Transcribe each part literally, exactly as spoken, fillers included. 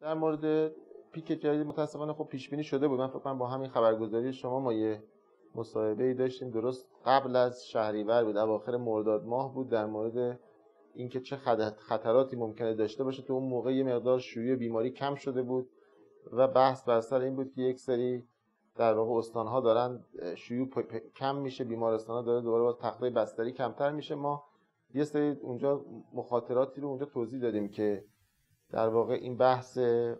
در مورد پیک جدید متاسفانه خب پیش بینی شده بود. من فکر کنم با همین خبرگزاری شما ما یه مصاحبه‌ای داشتیم، درست قبل از شهریور بود، اواخر مرداد ماه بود، در مورد اینکه چه خطراتی ممکنه داشته باشه. تو اون موقع یه مقدار شیوع بیماری کم شده بود و بحث بر سر این بود که یک سری در واقع استان‌ها دارن شیوع کم میشه، بیمارستان‌ها داره دوباره با تخته بستری کمتر میشه. ما یه سری اونجا مخاطراتی رو اونجا توضیح دادیم که در واقع این بحث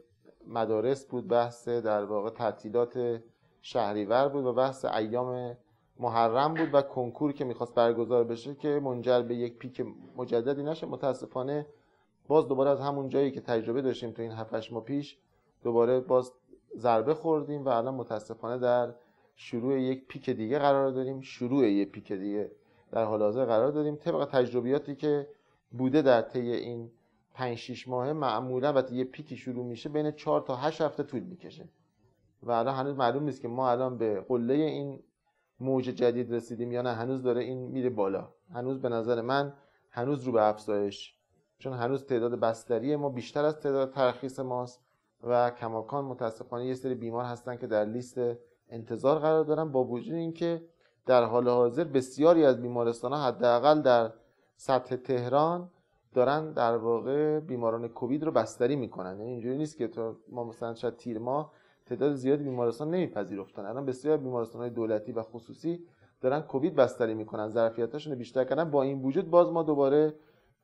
مدارس بود، بحث در واقع تعطیلات شهریور بود و بحث ایام محرم بود و کنکور که میخواست برگزار بشه که منجر به یک پیک مجددی نشه. متاسفانه باز دوباره از همون جایی که تجربه داشتیم تو این هفت هشت ماه پیش دوباره باز ضربه خوردیم و الان متاسفانه در شروع یک پیک دیگه قرار داریم شروع یک پیک دیگه در حال حاضر قرار داریم. طبق تجربیاتی که بوده در طی این پنج شش ماه معمولا وقتی یه پیکی شروع میشه بین چهار تا هشت هفته طول میکشه و الان هنوز معلوم نیست که ما الان به قله این موج جدید رسیدیم یا نه، هنوز داره این میره بالا. هنوز به نظر من هنوز رو به افزایش، چون هنوز تعداد بستری ما بیشتر از تعداد ترخیص ماست و کماکان متاسفانه یه سری بیمار هستن که در لیست انتظار قرار دارن، با وجود اینکه در حال حاضر بسیاری از بیمارستان‌ها حداقل در سطح تهران دارن در واقع بیماران کووید رو بستری میکنن. یعنی اینجوری نیست که تو ما مثلا شاید تیر ماه تعداد زیادی بیمارستان نمیپذیرفتن، الان بسیار بیمارستان‌های دولتی و خصوصی دارن کووید بستری میکنن، ظرفیتاشون رو بیشتر کردن. با این وجود باز ما دوباره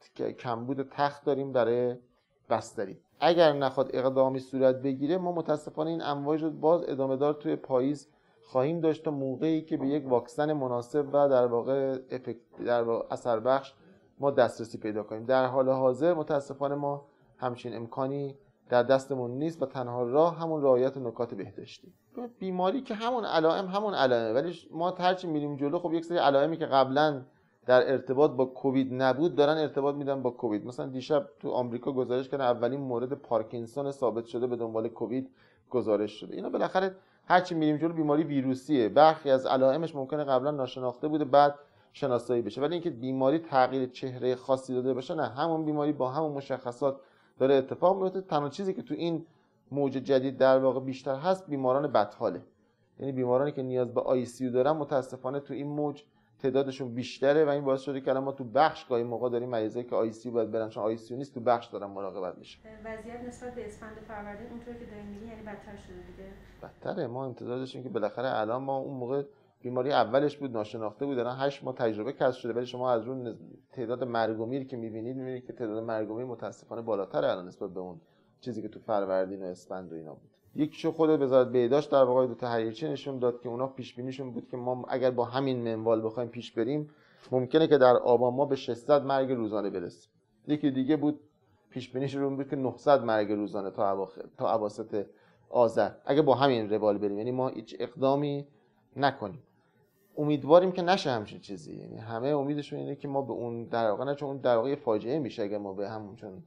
کمبود تخت داریم برای بستری. اگر نخواد اقدامی صورت بگیره ما متاسفانه این امواج رو باز ادامه دار توی پاییز خواهیم داشت تا موقعی که به یک واکسن مناسب و در واقع افکت در واقع اثر بخش ما دسترسی پیدا کنیم. در حال حاضر متاسفانه ما همچین امکانی در دستمون نیست و تنها راه همون رعایت نکات بهداشتی. بیماری که همون علائم همون علائمه، ولی ما هرچی میریم جلو خب یک سری علائمی که قبلا در ارتباط با کووید نبود دارن ارتباط میدن با کووید. مثلا دیشب تو آمریکا گزارش کردن اولین مورد پارکینسون ثابت شده به دنبال کووید گزارش شده. اینا بالاخره هرچی میریم جلو بیماری ویروسیه، برخی از علائمش ممکنه قبلا ناشناخته بوده بعد شناسایی بشه، ولی اینکه بیماری تغییر چهره خاصی داده باشه نه، همون بیماری با همون مشخصات داره اتفاق میفته. تنها چیزی که تو این موج جدید در واقع بیشتر هست بیماران بدحاله، یعنی بیمارانی که نیاز به آی سی یو دارن متاسفانه تو این موج تعدادشون بیشتره و این باعث شده که الان ما تو بخش گاهی موقع داریم مریضایی که آی سی یو باید برن چون آی سی یو نیست تو بخش دارن مراقبت میشه. وضعیت نسبت به اسفند و فروردین اونطوری که داریم میگین یعنی بدتر شده دیگه؟ بدتره. ما انتظار داشتیم که بالاخره الان ما اون موقع بیماری اولش بود ناشناخته بود، الان هشت ماه تجربه کسب شده، ولی شما از اون تعداد مرگ و میر که میبینید میبینید که تعداد مرگ و میر متاسفانه بالاتره الان نسبت به اون چیزی که تو فروردین و اسفند و اینا بود. یکیشو خود وزارت بهداشت در واقع دو تا تحریرچه نشون داد که اونا پیش بینیشون بود که ما اگر با همین منوال بخوایم پیش بریم ممکنه که در آبان ما به ششصد مرگ روزانه برسیم. یکی دیگه بود پیش بینیش رو بود که نهصد مرگ روزانه تا اواخر تا اواسط آذر اگه با همین روال بریم، یعنی ما هیچ اقدامی نکنیم. امیدواریم که نشه همچین چیزی، یعنی همه امیدشون اینه که ما به اون در واقع نه، چون اون در واقع فاجعه میشه اگه ما به همون چون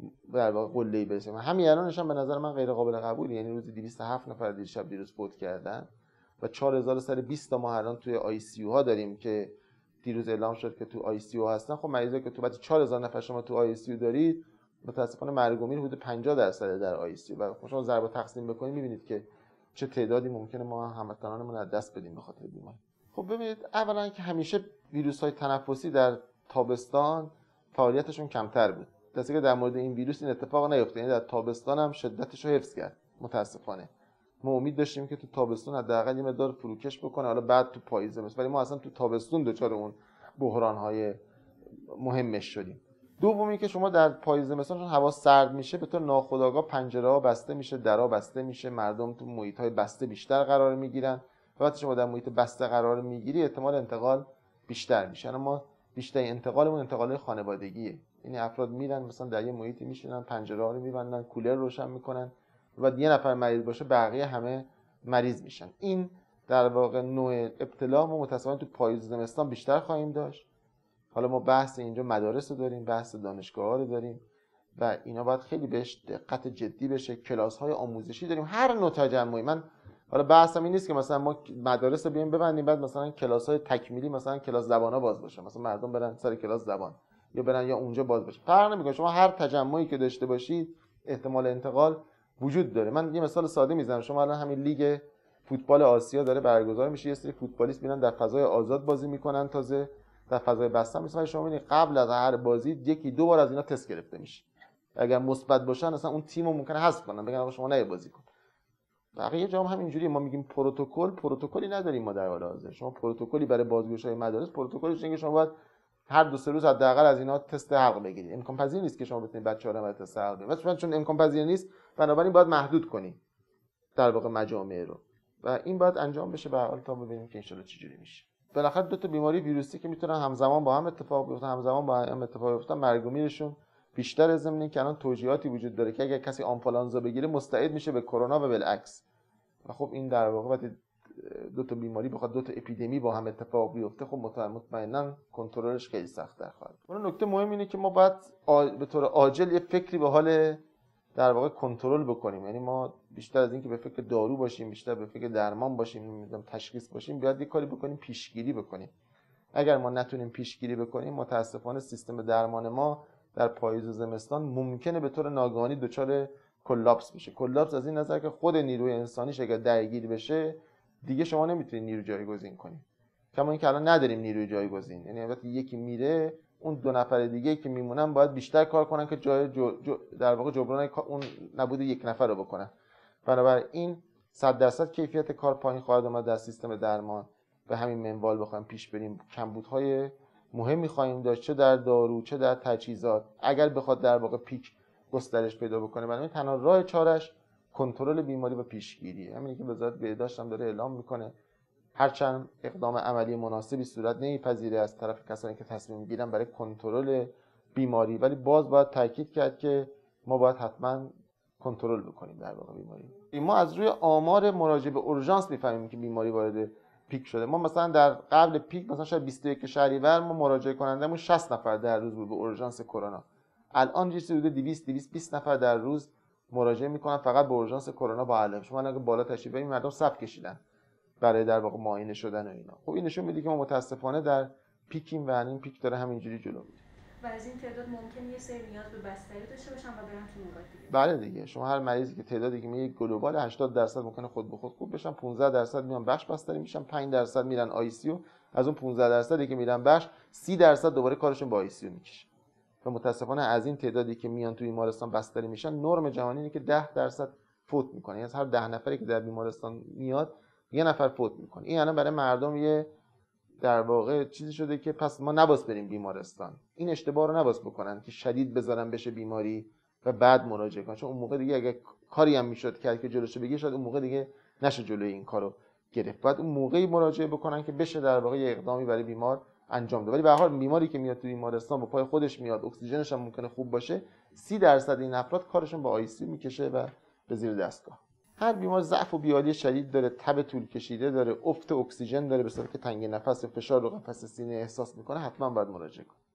در واقع قله‌ای برسیم. همین الانش هم به نظر من غیر قابل قبوله، یعنی روزی دویست و هفت نفر دیشب دیروز فوت کردن و چهار هزار و صد و بیست تا ما الان توی آی سی یو ها داریم که دیروز اعلام شد که تو آی سی یو هستن. خب مریضایی که تو بعد چهار هزار نفر شما تو آی سی یو دارید متاسفانه مرگ و میر حدود پنجاه درصد در آی سی یو و شما ضرب تقسیم بکنید می‌بینید که چه تعدادی ممکنه ما هموطنانمون از دست بدیم به خاطر بیماری. خب ببینید اولا که همیشه ویروس‌های تنفسی در تابستان فعالیتشون کمتر بود، دسته که در مورد این ویروس این اتفاق نیفته، یعنی در تابستان هم شدتش رو حفظ کرد. متاسفانه ما امید داشتیم که تو تابستون حداقل یه مقدار فروکش بکنه، حالا بعد تو پاییز مثلا، ولی ما اصلا تو تابستون دچار اون بحران‌های مهمش شدیم. دومی که شما در پاییز مثلا چون هوا سرد میشه به طور ناخودآگاه پنجره‌ها بسته میشه، درها بسته میشه، مردم تو محیط‌های بسته بیشتر قرار میگیرن. وقتی شما در محیط بسته قرار میگیری احتمال انتقال بیشتر میشه. ما بیشتر انتقالمون انتقال خانوادگیه، یعنی افراد میرن مثلا در یه محیطی میشینن، پنجره‌ها رو میبندن، کولر روشن میکنن و یه نفر مریض باشه بقیه همه مریض میشن. این در واقع نوع ابتلا ما متأسفانه تو پاییز زمستان بیشتر خواهیم داشت. حالا ما بحث اینجا مدارس رو داریم، بحث دانشگاه‌ها رو داریم و اینا باید خیلی بهش دقت جدی بشه. کلاس‌های آموزشی داریم هر نوع تجمعی. من حالا بحثم این نیست که مثلا ما مدارس رو بیایم ببندیم بعد مثلا کلاس‌های تکمیلی مثلا کلاس زبانا باز باشه، مثلا مردم برن سر کلاس زبان یا برن یا اونجا باز باشه، فرق نمی‌کنه. شما هر تجمعی که داشته باشید احتمال انتقال وجود داره. من یه مثال ساده میزنم. شما الان همین لیگ فوتبال آسیا داره برگزار میشه، یه سری فوتبالیست میرن در فضای آزاد بازی میکنن، تازه در فضای بسته میشه. شما میبینید قبل از هر بازی یکی دو بار از اینا تست گرفته میشه. اگر مثبت باشن اصلا اون تیمو ممکنه حذف کنن، بگن آقا شما نه بازی کن. بقیه جام همینجوری. ما میگیم پروتکل، پروتکلی نداریم ما در حال حاضر. شما پروتکلی برای بازگوشای مدارس، پروتکلش اینه که شما باید هر دو سه روز حداقل از اینا تست حلق بگیرید. امکان پذیر نیست که شما بتونید بچه‌ها رو تست حلق بدید. مثلا چون امکان پذیر نیست، بنابراین باید محدود کنید در واقع مجامع رو و این باید انجام بشه. به هر حال تا ببینیم که ان شاءالله چه جوری میشه. بالاخره دو تا بیماری ویروسی که میتونن همزمان با هم اتفاق بیفتن، همزمان با هم اتفاق بیفتن، مرگ و میرشون بیشتر. ضمن اینکه الان توجیهاتی وجود داره که اگر کسی آنفولانزا بگیره مستعد میشه به کرونا و بالعکس. و خب این در واقع وقتی دو تا بیماری بخواد دو تا اپیدمی با هم اتفاق بیفته، خب مطمئنا کنترلش خیلی سخت‌تر خواهد. اون نکته مهم اینه که ما باید به طور عاجل یه فکری به حال در واقع کنترل بکنیم. یعنی ما بیشتر از اینکه به فکر دارو باشیم، بیشتر به فکر درمان باشیم، نمیدونم تشخیص باشیم، باید یه کاری بکنیم پیشگیری بکنیم. اگر ما نتونیم پیشگیری بکنیم، متاسفانه سیستم درمان ما در پاییز و زمستان ممکنه به طور ناگهانی دچار کلاپس بشه. کلاپس از این نظر که خود نیروی انسانیش اگر درگیر بشه دیگه شما نمیتونید نیرو جایگزین کنید. کما اینکه الان نداریم نیروی جایگزین. یعنی وقتی یکی میره، اون دو نفر دیگه که میمونن باید بیشتر کار کنن که جای جو جو در واقع جبران اون نبود یک نفر رو بکنن. بنابراین صد درصد کیفیت کار پایین خواهد اومد در سیستم درمان. به همین منوال بخوایم پیش بریم، کمبودهای مهمی خواهیم داشت، چه در دارو چه در تجهیزات. اگر بخواد در واقع پیک گسترش پیدا بکنه، بنابراین تنها راه چارش کنترل بیماری و پیشگیریه. همینی که وزارت بهداشت هم داره اعلام میکنه. هرچند اقدام عملی مناسبی صورت نمیپذیره از طرف کسانی که تصمیم میگیرن برای کنترل بیماری، ولی باز باید تاکید کرد که ما باید حتما کنترل بکنیم در واقع بیماری. ما از روی آمار مراجعه به اورژانس میفهمیم که بیماری وارد پیک شده. ما مثلا در قبل پیک مثلا شاید بیست و یک شهریور ما مراجعه کنندمون شصت نفر در روز بود به اورژانس کرونا. الان چیزی حدود دویست دویست و بیست نفر در روز مراجعه میکنن فقط به اورژانس کرونا با علائم. شما اگه بالا تشریف برید مردم صف کشیدن برای در واقع معاینه شدن و اینا. خب این نشون میده که ما متاسفانه در پیکیم و این پیک داره همینجوری جلو میره. و از این تعداد ممکنه یه سری نیاز به بستری داشته باشن و برن تو نگاه دیگه. بله دیگه، شما هر مریضی که تعدادی که میگه گلوبال هشتاد درصد ممکنه خود به خود خوب بشن، پانزده درصد میان بخش بستری میشن، پنج درصد میرن آی سی یو. از اون پانزده درصدی که میرن بخش، سی درصد دوباره کارشون با آی سی یو میکشه. و متاسفانه از این تعدادی که میان تو بیمارستان بستری میشن، نرم جهانی اینه که ده درصد فوت میکنه. یعنی از هر ده نفری که در بیمارستان میاد یه نفر فوت میکنه. این الان برای مردم یه در واقع چیزی شده که پس ما نباید بریم بیمارستان. این اشتباه رو نباید بکنن که شدید بذارن بشه بیماری و بعد مراجعه کنن، چون اون موقع دیگه اگه کاری هم میشد کرد که جلوشو بگیره، شاید اون موقع دیگه نشه جلوی این کارو گرفت. بعد اون موقعی مراجعه بکنن که بشه در واقع یه اقدامی برای بیمار انجام داد. ولی به هر حال بیماری که میاد تو بیمارستان با پای خودش میاد، اکسیژنش هم ممکنه خوب باشه، سی درصد این افراد کارشون با آی سی یو میکشه و به زیر دستگاه. هر بیمار ضعف و بیحالی شدید داره، تب طول کشیده داره، افت اکسیژن داره، به صورتی که تنگی نفس و فشار رو قفس سینه احساس میکنه، حتما باید مراجعه کنه.